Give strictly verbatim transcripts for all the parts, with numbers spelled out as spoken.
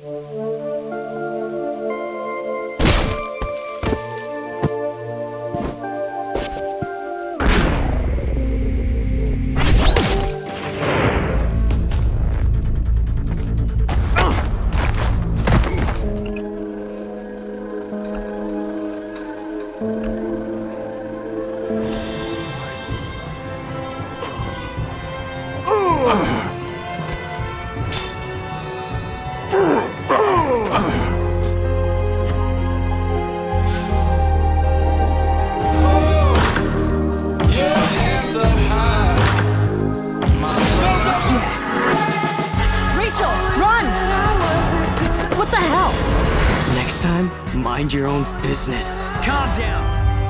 Next time, mind your own business. Calm down.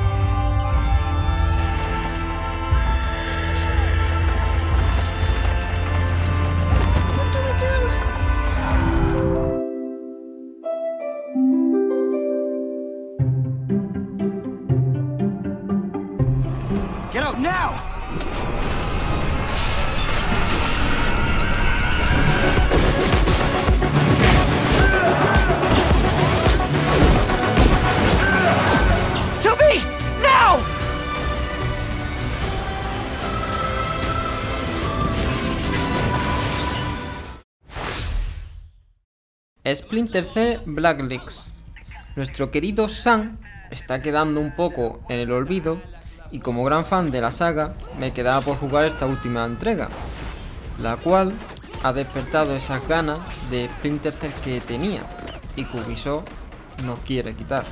What do we do? Get out now! Splinter Cell Blacklist. Nuestro querido Sam está quedando un poco en el olvido y como gran fan de la saga me quedaba por jugar esta última entrega, la cual ha despertado esas ganas de Splinter Cell que tenía y que Ubisoft no quiere quitar.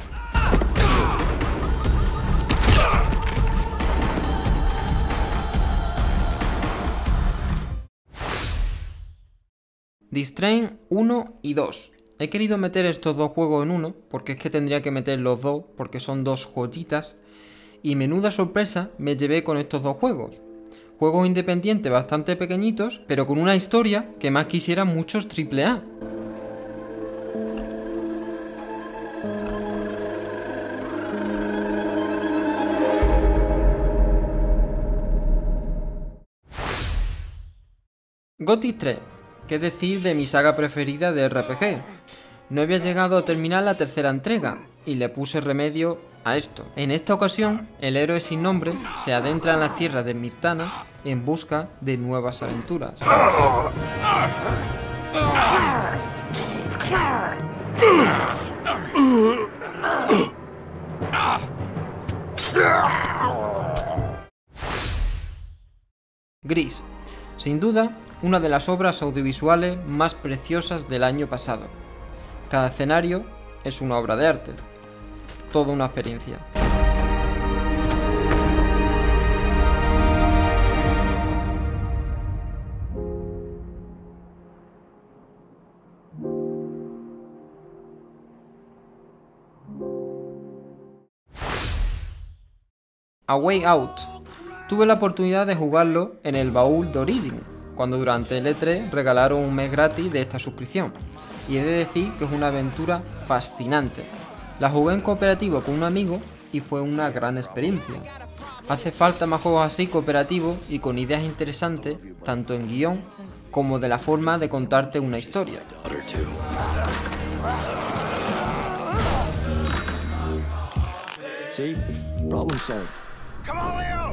Distrain uno y dos. He querido meter estos dos juegos en uno porque es que tendría que meter los dos porque son dos joyitas y menuda sorpresa me llevé con estos dos juegos. Juegos independientes bastante pequeñitos pero con una historia que más quisieran muchos triple A. Gothic tres. ¿Qué decir de mi saga preferida de R P G? No había llegado a terminar la tercera entrega y le puse remedio a esto. En esta ocasión, el héroe sin nombre se adentra en las tierras de Mirtana en busca de nuevas aventuras. Gris. Sin duda, una de las obras audiovisuales más preciosas del año pasado. Cada escenario es una obra de arte. Toda una experiencia. A Way Out. Tuve la oportunidad de jugarlo en el baúl de Origin, cuando durante el E tres regalaron un mes gratis de esta suscripción, y he de decir que es una aventura fascinante. La jugué en cooperativo con un amigo y fue una gran experiencia. Hace falta más juegos así cooperativos y con ideas interesantes, tanto en guión como de la forma de contarte una historia. See? Problem solved. Come on, Leo!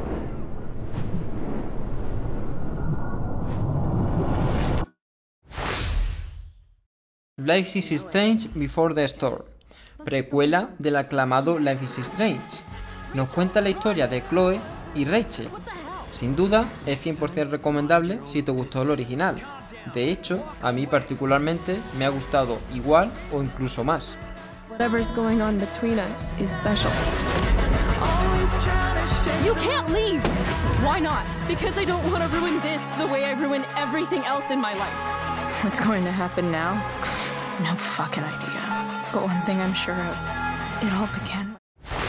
Life is Strange Before the Storm, precuela del aclamado Life is Strange. Nos cuenta la historia de Chloe y Rachel. Sin duda es cien por cien recomendable si te gustó el original. De hecho, a mí particularmente me ha gustado igual o incluso más. Whatever's going on between us is special. You can't leave! Why not? Because I don't want to ruin this the way I ruin everything else in my life. What's going to happen now? No fucking idea. But one thing I'm sure of, it all began.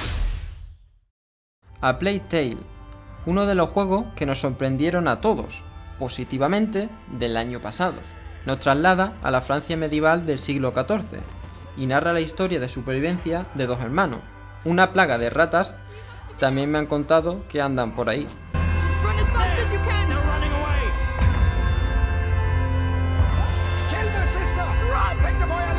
A Plague Tale, uno de los juegos que nos sorprendieron a todos, positivamente, del año pasado. Nos traslada a la Francia medieval del siglo catorce y narra la historia de supervivencia de dos hermanos. Una plaga de ratas también me han contado que andan por ahí. Just run as fast as you can. They're running away! Kill the sister! Run! Take the boy alive!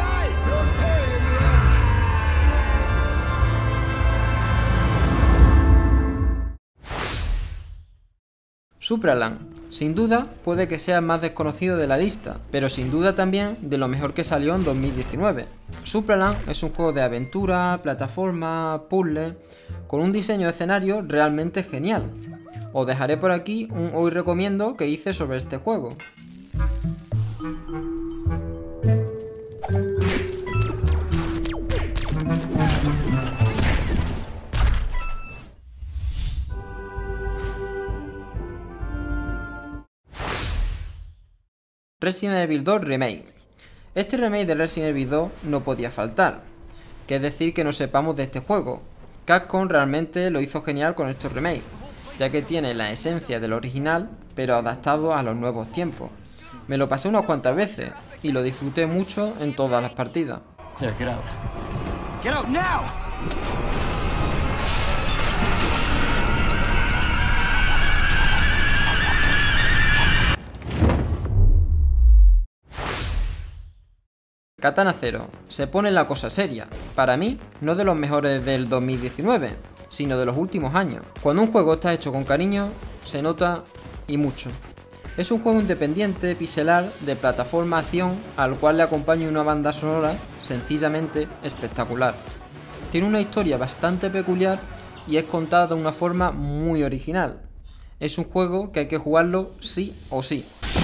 Supraland, sin duda puede que sea el más desconocido de la lista, pero sin duda también de lo mejor que salió en dos mil diecinueve. Supraland es un juego de aventura, plataforma, puzzle, con un diseño de escenario realmente genial. Os dejaré por aquí un hoy recomiendo que hice sobre este juego. Resident Evil dos Remake. Este remake de Resident Evil dos no podía faltar, que es decir que no sepamos de este juego. Capcom realmente lo hizo genial con estos remakes, ya que tiene la esencia del original, pero adaptado a los nuevos tiempos. Me lo pasé unas cuantas veces y lo disfruté mucho en todas las partidas. There, get out. Get out now! Katana Zero. Se pone la cosa seria. Para mí, no de los mejores del dos mil diecinueve, sino de los últimos años. Cuando un juego está hecho con cariño, se nota y mucho. Es un juego independiente, pixelar, de plataforma acción, al cual le acompaña una banda sonora sencillamente espectacular. Tiene una historia bastante peculiar y es contada de una forma muy original. Es un juego que hay que jugarlo sí o sí.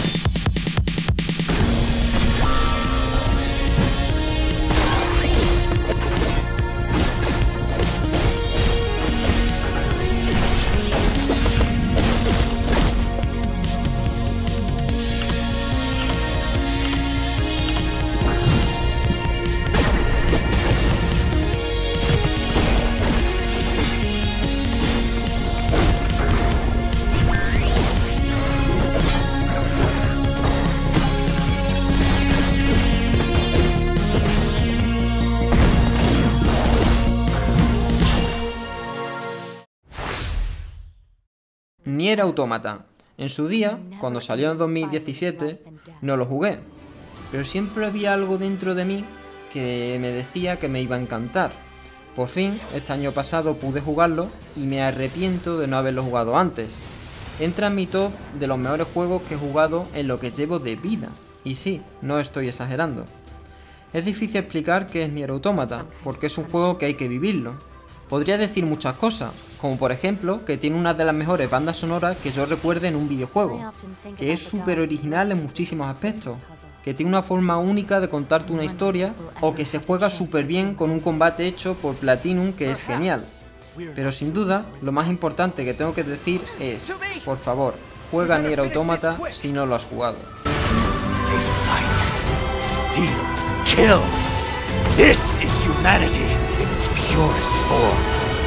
Nier Automata. En su día, cuando salió en dos mil diecisiete, no lo jugué, pero siempre había algo dentro de mí que me decía que me iba a encantar. Por fin, este año pasado pude jugarlo y me arrepiento de no haberlo jugado antes. Entra en mi top de los mejores juegos que he jugado en lo que llevo de vida, y sí, no estoy exagerando. Es difícil explicar qué es Nier Automata, porque es un juego que hay que vivirlo. Podría decir muchas cosas, como por ejemplo que tiene una de las mejores bandas sonoras que yo recuerde en un videojuego, que es súper original en muchísimos aspectos, que tiene una forma única de contarte una historia, o que se juega súper bien con un combate hecho por Platinum que es genial. Pero sin duda, lo más importante que tengo que decir es, por favor, juega Nier Automata si no lo has jugado. They fight, steal, kill. This is humanity in its purest form.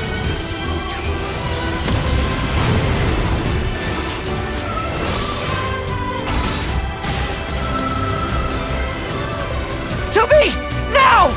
To me, now!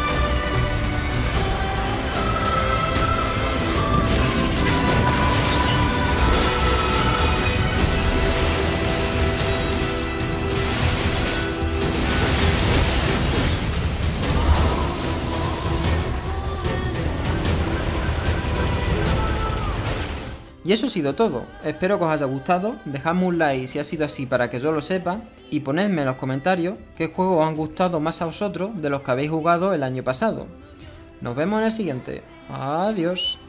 Y eso ha sido todo, espero que os haya gustado, dejadme un like si ha sido así para que yo lo sepa, y ponedme en los comentarios qué juegos os han gustado más a vosotros de los que habéis jugado el año pasado. Nos vemos en el siguiente, adiós.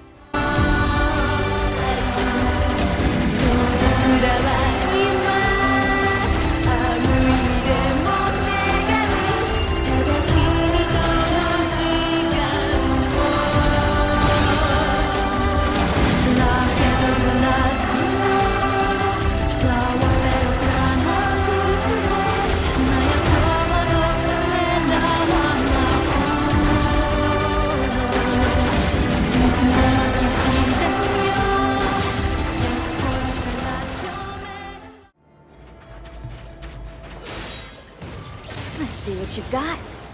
Let's see what you got.